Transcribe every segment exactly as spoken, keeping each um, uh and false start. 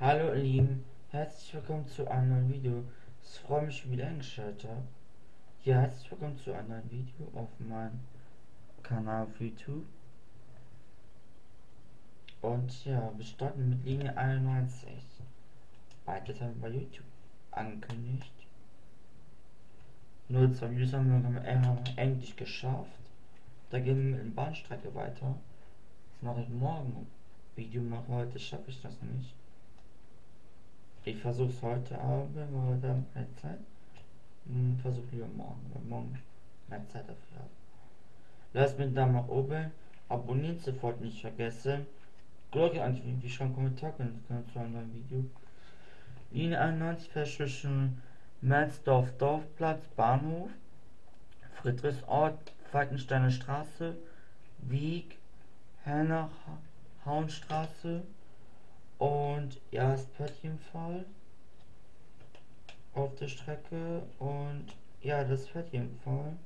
Hallo ihr Lieben, herzlich willkommen zu einem neuen Video. Es freut mich, wieder eingeschaltet habt. Ja, herzlich willkommen zu einem neuen Video auf meinem Kanal auf YouTube. Und ja, wir starten mit Linie einundneunzig. Beides haben wir bei YouTube angekündigt. Nur zwei Videos haben wir haben wir endlich geschafft. Da gehen wir mit der Bahnstrecke weiter. Das mache ich morgen. Video mache heute, schaffe ich das nicht. Ich versuche es heute Abend, aber heute habe ich keine Zeit. Hm, versuche lieber morgen, weil morgen mehr Zeit dafür habe. Lasst mir da mal oben abonnieren, sofort nicht vergessen. Glocke aktivieren, wie schon Kommentar können zu einem neuen Video. Linie einundneunzig fährt zwischen Metzdorf Dorfplatz, Bahnhof, Friedrichsort, Falkensteiner Straße, Wieg, Hernach, Hauenstraße und ja, es Pöttchenfall auf der Strecke und ja, das Pöttchenfall.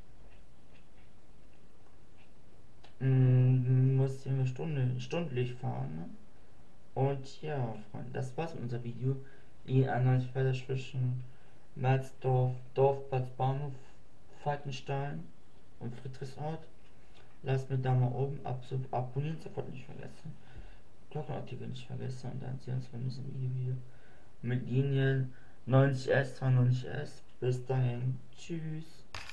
Mm, mussten wir Stunde, stündlich fahren. Ne? Und ja, Freunde, das war's mit unser Video. Die einundneunzig Felder zwischen Merzdorf, Dorfplatz, Bahnhof, Falkenstein und Friedrichsort. Lasst mir da mal oben ab, so, abonnieren, sofort nicht vergessen. Glocken aktivieren nicht vergessen und dann sehen wir uns beim nächsten Video wieder. Mit Linien neunzig S, zweiundneunzig S. Bis dahin. Tschüss.